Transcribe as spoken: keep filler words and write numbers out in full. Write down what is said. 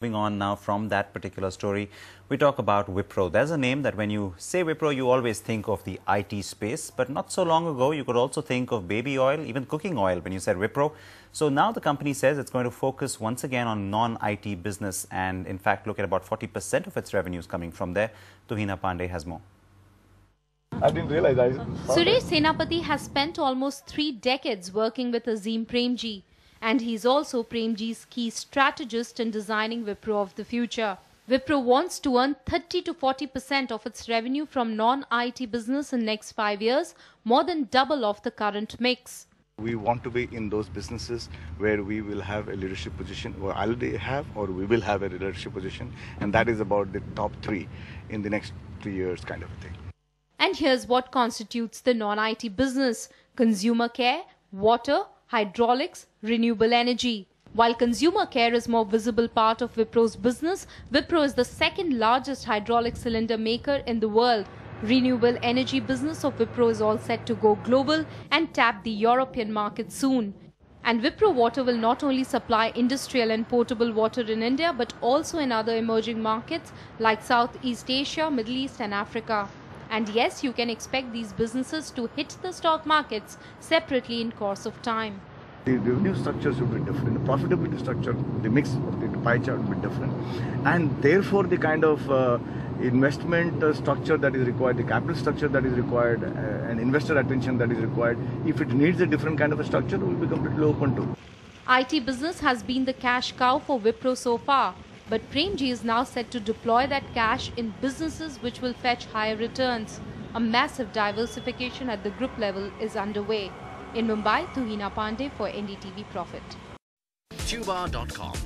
Moving on now from that particular story, we talk about Wipro. There's a name that when you say Wipro, you always think of the I T space. But not so long ago, you could also think of baby oil, even cooking oil when you said Wipro. So now the company says it's going to focus once again on non-I T business and in fact look at about forty percent of its revenues coming from there. Tuhina Pandey has more. I didn't realize I... Suresh Senapati has spent almost three decades working with Azim Premji. And he's also Premji's key strategist in designing Wipro of the future. Wipro wants to earn thirty to forty percent of its revenue from non-I T business in next five years, more than double of the current mix. We want to be in those businesses where we will have a leadership position, or already have, or we will have a leadership position. And that is about the top three in the next three years kind of a thing. And here's what constitutes the non-I T business: consumer care, water, hydraulics, renewable energy. While consumer care is more visible part of Wipro's business, Wipro is the second largest hydraulic cylinder maker in the world. Renewable energy business of Wipro is all set to go global and tap the European market soon. And Wipro Water will not only supply industrial and potable water in India, but also in other emerging markets like Southeast Asia, Middle East and Africa. And yes, you can expect these businesses to hit the stock markets separately in course of time. The revenue structure should be different, the profitability structure, the mix of the pie chart will be different. And therefore the kind of uh, investment uh, structure that is required, the capital structure that is required, uh, and investor attention that is required, if it needs a different kind of a structure, we will be completely open to. I T business has been the cash cow for Wipro so far. But Premji is now set to deploy that cash in businesses which will fetch higher returns. A massive diversification at the group level is underway. In Mumbai, Tuhina Pandey for N D T V Profit. Tuba dot com